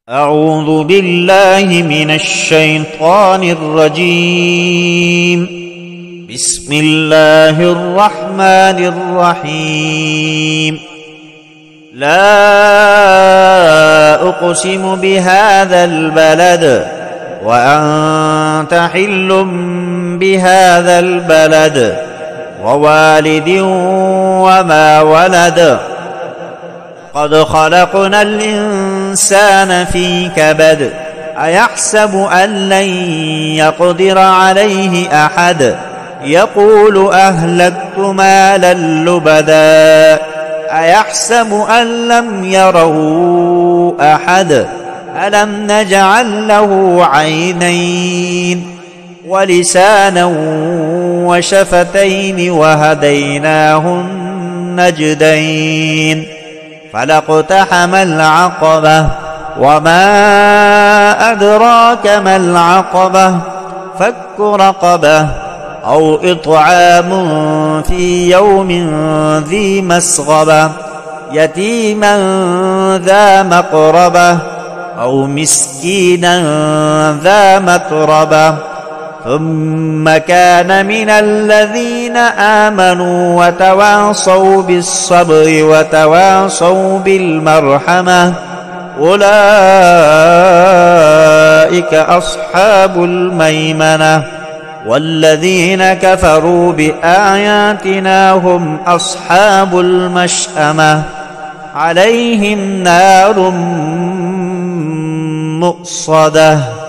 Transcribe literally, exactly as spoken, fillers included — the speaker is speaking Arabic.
أعوذ بالله من الشيطان الرجيم. بسم الله الرحمن الرحيم. لا أقسم بهذا البلد وأنت حل بهذا البلد ووالد وما ولد قد خلقنا الإنسان في كبد أيحسب أن لن يقدر عليه أحد يقول أهلكت مالا لبدا أيحسب أن لم يره أحد ألم نجعل له عينين ولسانا وشفتين وهديناه النجدين فلاقتحم العقبة وما أدراك ما العقبة فك رقبة أو إطعام في يوم ذي مسغبة يتيما ذا مقربة أو مسكينا ذا متربة ثم كان من الذين آمنوا وتواصوا بالصبر وتواصوا بالمرحمة أولئك أصحاب الميمنة والذين كفروا بآياتنا هم أصحاب المشأمة عليهم نار مؤصدة.